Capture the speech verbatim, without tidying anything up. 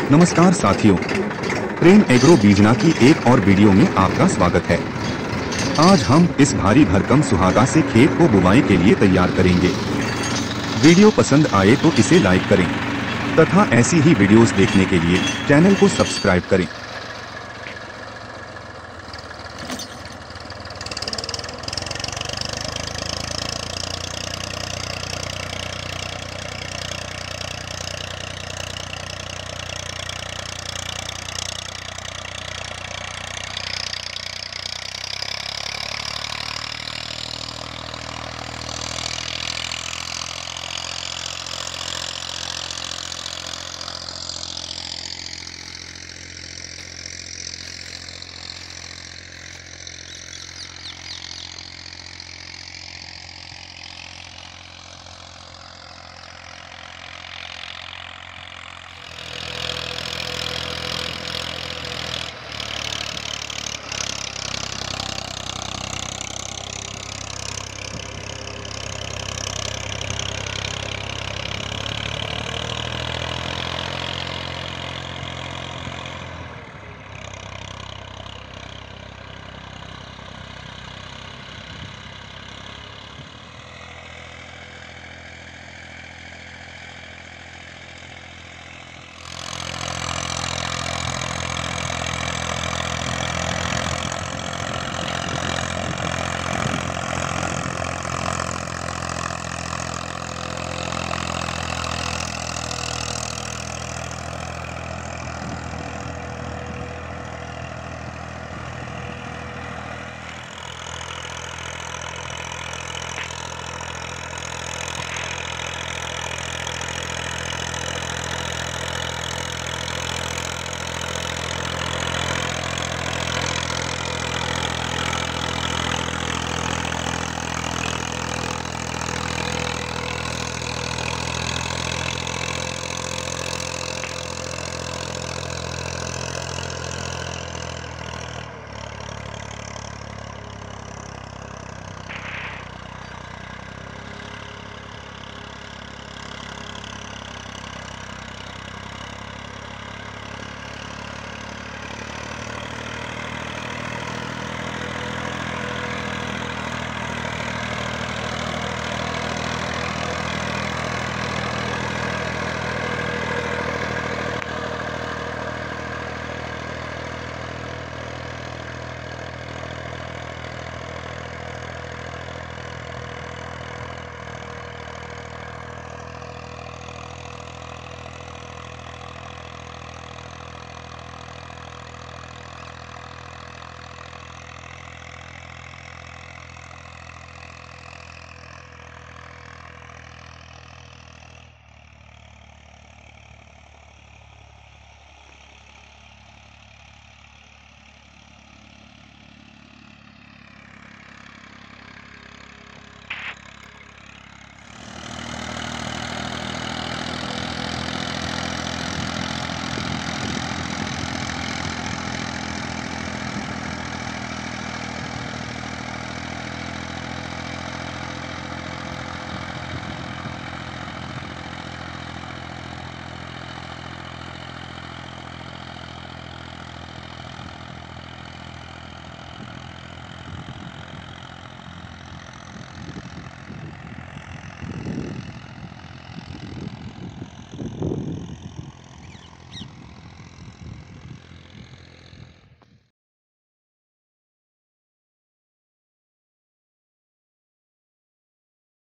नमस्कार साथियों, प्रेम एग्रो बीजना की एक और वीडियो में आपका स्वागत है। आज हम इस भारी भरकम सुहागा से खेत को बुवाई के लिए तैयार करेंगे। वीडियो पसंद आए तो इसे लाइक करें तथा ऐसी ही वीडियोस देखने के लिए चैनल को सब्सक्राइब करें।